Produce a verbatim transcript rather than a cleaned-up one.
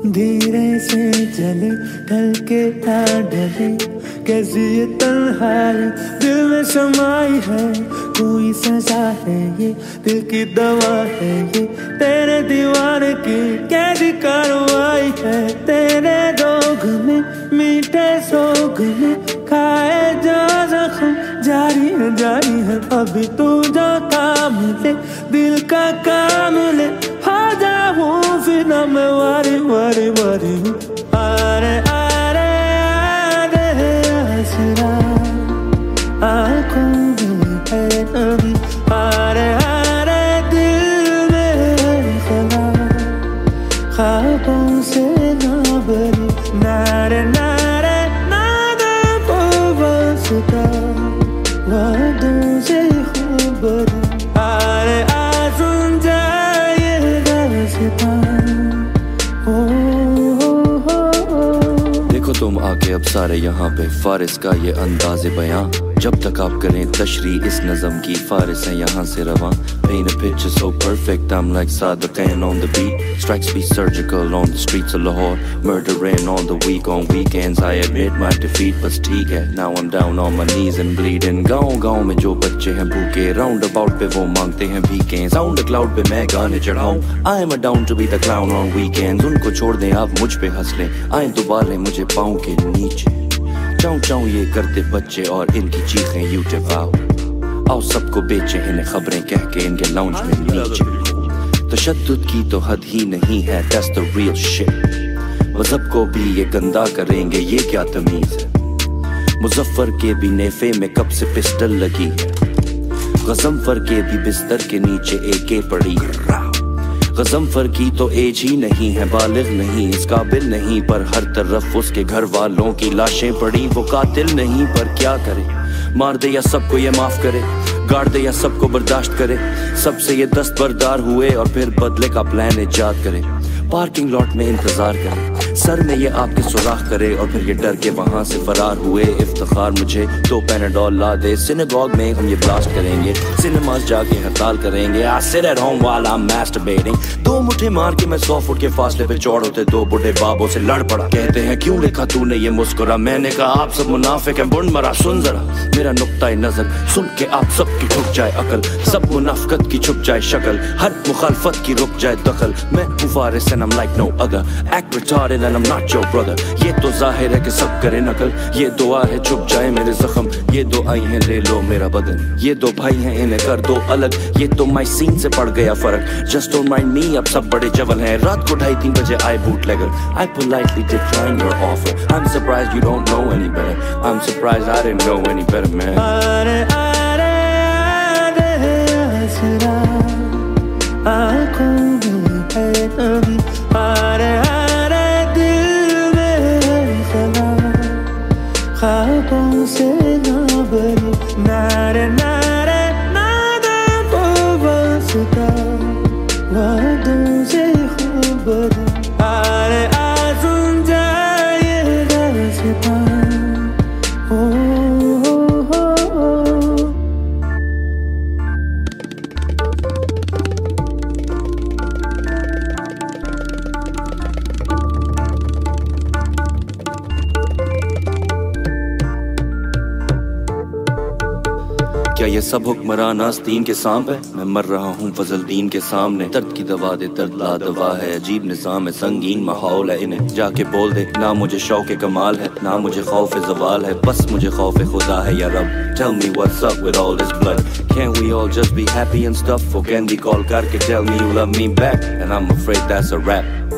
धीरे से चले ढल के ना डरे, कैसी ये तन्हाई दिल में समाई है। कोई सजा है ये, दिल की दवा है ये, तेरे दीवाने की कैसी कार्रवाई है। तेरे रोग में मीठे सोग में खाए जो जख्म जारी है जारी है। अभी तू जो थाम ले दिल का काम ले, आ जाऊं फिर ना मैं वारी वारी वारी हूँ। आरे आरे आरे आसरा आँखों में है नमी, आरे आरे दिल में खला ख्वाबों से ना बनी। नारे नारे नादे वो वास्ता वादों से खबर, आरे आ सुन जा ये रास्ता। ओ देखो तुम आके अब सारे यहाँ पे, फारिस का ये अंदाज़े बयां, जब तक आप करें तशरी इस नज़म की, फारिस है यहाँ से रवां। Paint a picture so perfect, I'm like Sadiqain on the beat. Strikes be surgical on the streets of Lahore, murdering on the week, on weekends I admit my defeat. बस ठीक है, now I'm down on my knees and bleeding. गाँव गाँव में जो बच्चे हैं भूखे, राउंड अबाउट पे वो मांगते हैं भीखें। साउंड क्लाउड पे मैं गाने चढ़ाऊं, I am a down to be the clown on weekends. उनको छोड़ दें आप मुझ पे हंस लें, आए दुबा लें मुझे पाँव के नीचे। चाऊ चाऊ ये करते बच्चे और इनकी चीखें यूट्यूब आओ, आओ सबको बेचे इन्हें खबरें कह के इनके लाउंज में नीचे। तशद्दुद की तो हद ही नहीं है, that's the real shit। मजहब को भी ये गंदा करेंगे, ये क्या तमीज है। मुजफ्फर के भी नेफे में कब से पिस्टल लगी है, गजमफर के भी बिस्तर के नीचे एके पड़ी है। गजमफर की तो एज ही नहीं है, बालिग नहीं इस काबिल नहीं, पर हर तरफ उसके घर वालों की लाशें पड़ी। वो कातिल नहीं पर क्या करे, मार दे या सबको ये माफ करे, गाड़ दे या सबको बर्दाश्त करे। सबसे ये दस्तबरदार हुए और फिर बदले का प्लान इजाद करे। पार्किंग लॉट में इंतजार करे, सर में ये आपके सुराख करे और फिर ये डर के वहां से फरार हुए। इफ्तिखार मुझे दो पैनाडोल ला दे, सिनेगॉग में हम ये ब्लास्ट करेंगे, सिनेमास जाके हड़ताल करेंगे। I sit at home while I'm masturbating। दो मुठे मार के मैं सौ फुट के फासले पे चौड़ होते दो बूढ़े बाबों से लड़ पड़ा। कहते हैं क्यों लिखा तूने ये मुस्कुरा, मैंने कहा आप सब मुनाफिक हैं, बुंड मरा। सुन जरा मेरा नुक्ता नजर सुन के आप सब की ठुक जाए अकल, सब मुनाफिकत की छुप जाए शक्ल, हर मुखालफत की रुक जाए दखल। मैं हूँ Faris and I'm like no other, act retarded and I'm not your brother। ये तो जाहिर है कि सब करे नकल, ये दुआ है छुप जाए मेरे जख्म। ये दो आई हैं ले लो मेरा बदन, ये दो भाई हैं इन्हें कर दो अलग। ये तो माई सीन से पड़ गया फर्क, जस्ट डोंट माइंड मी अब सब बड़े जवल हैं। रात को ढाई तीन बजे आए bootlegger, I politely decline your offer। I'm surprised you don't know any better, I'm surprised I didn't know any better man। आरे आरे आरे आसरा आँखों में है नमी, आरे आरे दिल में खला ख्वाबों से ना बनी। नारे नारे नादे वो वास्ता वादों से खबर, आरे आ सुन जा ये रास्ता। ओ क्या ये सब हुक्मरान आस्तीन के सांप है, मैं मर रहा हूँ फजल दीन के सामने। दर्द की दवा दे दर्द ला दवा है, अजीब निज़ाम है संगीन माहौल है। इन्हें जाके बोल दे ना मुझे शौक कमाल है, ना मुझे खौफ जवाल है, बस मुझे खौफ खुदा है या रब। Tell me what's up with all this blood, can't we all just be happy and stuff? Or can we call करके tell me you love me back, and I'm afraid that's a rap।